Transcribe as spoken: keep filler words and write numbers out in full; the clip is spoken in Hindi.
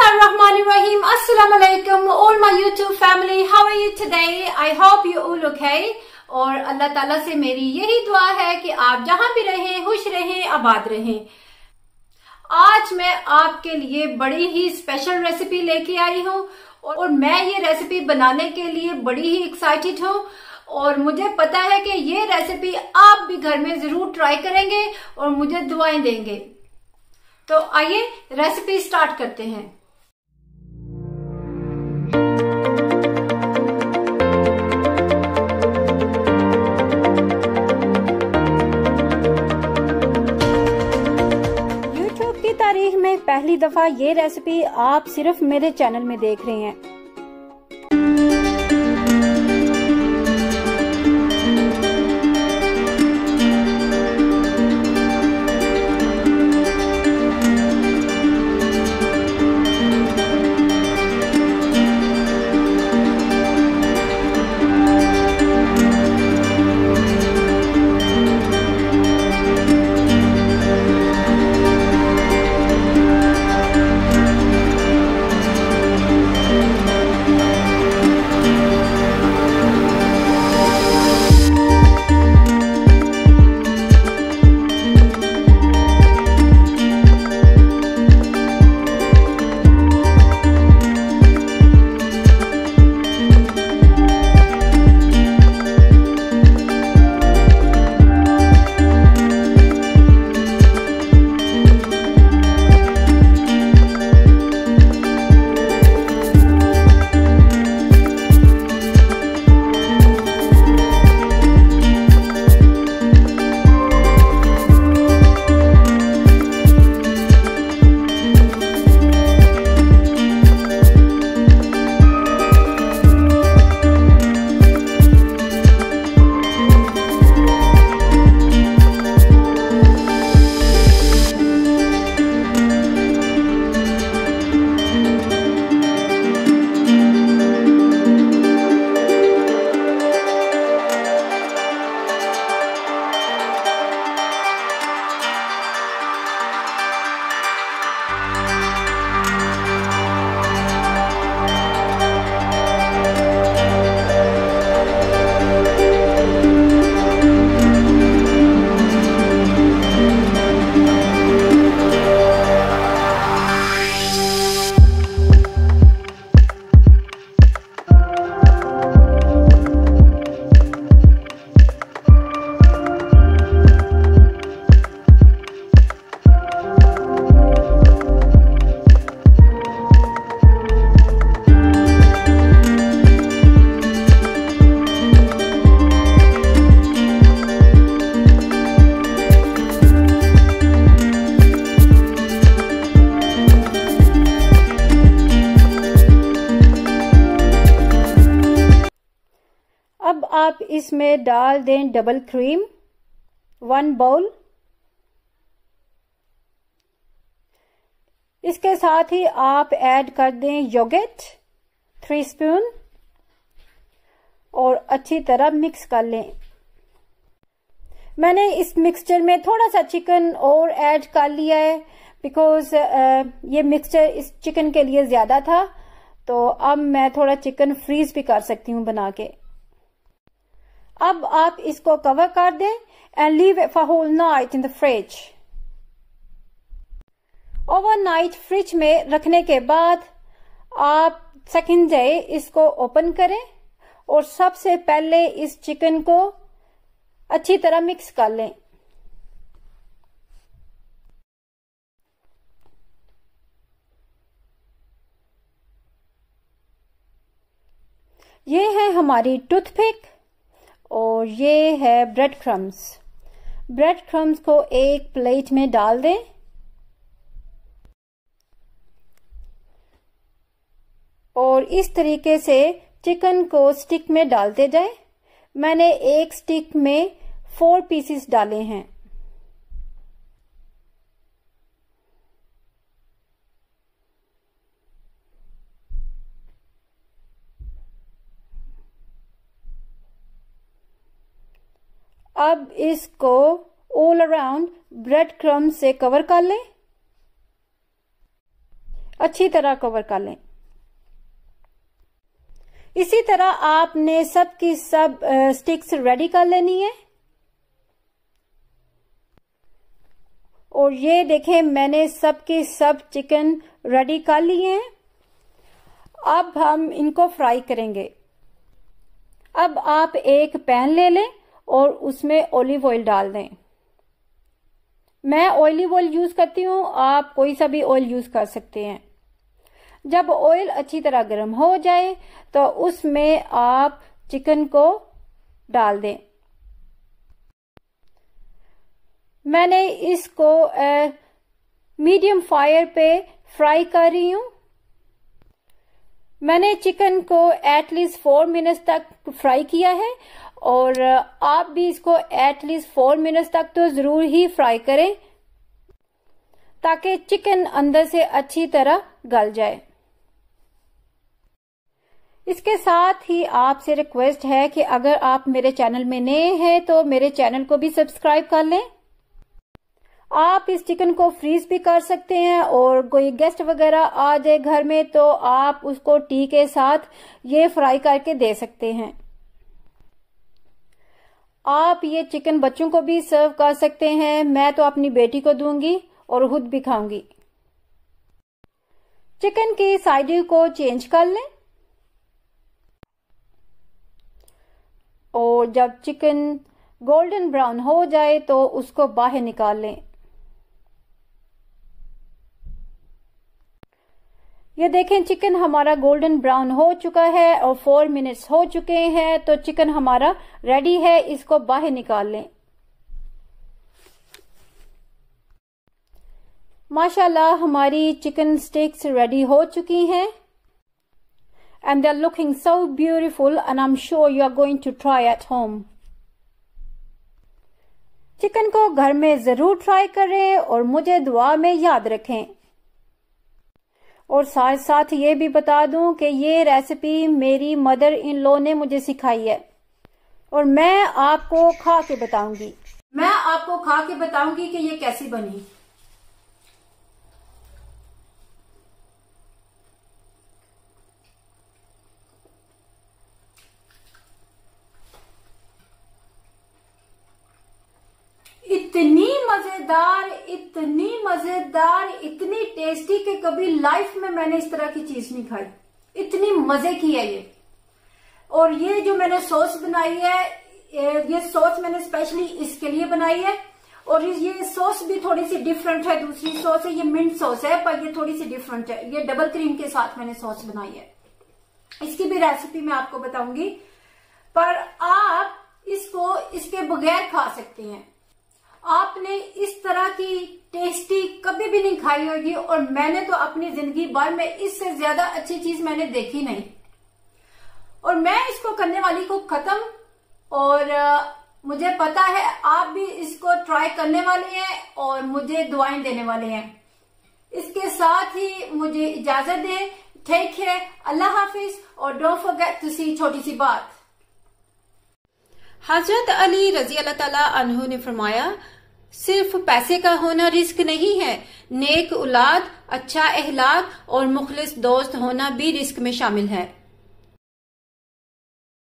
Bismillahirrahmanirrahim. Assalamu alaikum all my YouTube family. How are you today? I hope you all okay. और अल्लाह ताला से मेरी यही दुआ है कि आप जहां भी रहें खुश रहें, आबाद रहें। आज मैं आपके लिए बड़ी ही स्पेशल रेसिपी लेके आई हूँ और मैं ये रेसिपी बनाने के लिए बड़ी ही एक्साइटेड हूँ और मुझे पता है कि ये रेसिपी आप भी घर में जरूर ट्राई करेंगे और मुझे दुआएं देंगे। तो आइए रेसिपी स्टार्ट करते हैं। यूट्यूब की तारीख में पहली दफा ये रेसिपी आप सिर्फ मेरे चैनल में देख रहे हैं। अब आप इसमें डाल दें डबल क्रीम वन बाउल। इसके साथ ही आप ऐड कर दें योगर्ट थ्री स्पून और अच्छी तरह मिक्स कर लें। मैंने इस मिक्सचर में थोड़ा सा चिकन और ऐड कर लिया है बिकॉज ये मिक्सचर इस चिकन के लिए ज्यादा था, तो अब मैं थोड़ा चिकन फ्रीज भी कर सकती हूँ बना के। अब आप इसको कवर कर दें and leave it for whole night in the fridge. Overnight fridge में रखने के बाद आप सेकंड डे इसको ओपन करें और सबसे पहले इस चिकन को अच्छी तरह मिक्स कर लें। ये है हमारी टूथपिक और ये है ब्रेड क्रम्स। ब्रेड क्रम्स को एक प्लेट में डाल दें और इस तरीके से चिकन को स्टिक में डालते जाएं। मैंने एक स्टिक में फोर पीसेस डाले हैं। अब इसको ऑल अराउंड ब्रेड क्रम्ब से कवर कर लें अच्छी तरह कवर कर लें। इसी तरह आपने सब की सब स्टिक्स रेडी कर लेनी है। और ये देखें, मैंने सब के सब चिकन रेडी कर लिए हैं। अब हम इनको फ्राई करेंगे। अब आप एक पैन ले लें और उसमें ऑलिव ऑयल डाल दें। मैं ऑलिव ऑयल यूज करती हूँ, आप कोई सा भी ऑयल यूज कर सकते हैं। जब ऑयल अच्छी तरह गर्म हो जाए तो उसमें आप चिकन को डाल दें। मैंने इसको मीडियम फायर पे फ्राई कर रही हूं। मैंने चिकन को एटलीस्ट फोर मिनट्स तक फ्राई किया है और आप भी इसको एटलीस्ट फोर मिनट्स तक तो जरूर ही फ्राई करें ताकि चिकन अंदर से अच्छी तरह गल जाए। इसके साथ ही आपसे रिक्वेस्ट है कि अगर आप मेरे चैनल में नए हैं तो मेरे चैनल को भी सब्सक्राइब कर लें। आप इस चिकन को फ्रीज भी कर सकते हैं और कोई गेस्ट वगैरह आ जाए घर में तो आप उसको टी के साथ ये फ्राई करके दे सकते हैं। आप ये चिकन बच्चों को भी सर्व कर सकते हैं। मैं तो अपनी बेटी को दूंगी और खुद भी खाऊंगी। चिकन की साइड को चेंज कर लें और जब चिकन गोल्डन ब्राउन हो जाए तो उसको बाहर निकाल लें। ये देखें, चिकन हमारा गोल्डन ब्राउन हो चुका है और फोर मिनट्स हो चुके हैं तो चिकन हमारा रेडी है। इसको बाहर निकाल लें। माशाल्लाह हमारी चिकन स्टिक्स रेडी हो चुकी हैं and they're looking so beautiful and I'm sure you are going to try at home. Chicken को घर में जरूर ट्राई करें और मुझे दुआ में याद रखें। और साथ साथ ये भी बता दूं कि ये रेसिपी मेरी मदर इन लॉ ने मुझे सिखाई है और मैं आपको खा के बताऊंगी। मैं आपको खा के बताऊंगी कि ये कैसी बनी। इतनी मजेदार, इतनी मजेदार, इतनी टेस्टी कि कभी लाइफ में मैंने इस तरह की चीज नहीं खाई। इतनी मजे की है ये। और ये जो मैंने सॉस बनाई है, ये सॉस मैंने स्पेशली इसके लिए बनाई है। और ये सॉस भी थोड़ी सी डिफरेंट है, दूसरी सॉस है, ये मिंट सॉस है पर ये थोड़ी सी डिफरेंट है। ये डबल क्रीम के साथ मैंने सॉस बनाई है। इसकी भी रेसिपी मैं आपको बताऊंगी, पर आप इसको इसके बगैर खा सकते हैं। आपने इस तरह की टेस्टी कभी भी नहीं खाई होगी और मैंने तो अपनी जिंदगी भर में इससे ज्यादा अच्छी चीज मैंने देखी नहीं। और मैं इसको करने वाली को खत्म और मुझे पता है आप भी इसको ट्राई करने वाले हैं और मुझे दुआएं देने वाले हैं। इसके साथ ही मुझे इजाजत दें। टेक केयर, अल्लाह हाफिज और डोंट फॉरगेट टू सी छोटी सी बात। हजरत अली रजी अल्लाह ताला अन्हु ने फरमाया, सिर्फ पैसे का होना रिस्क नहीं है, नेक औलाद, अच्छा अहलाक और मुखलिस दोस्त होना भी रिस्क में शामिल है।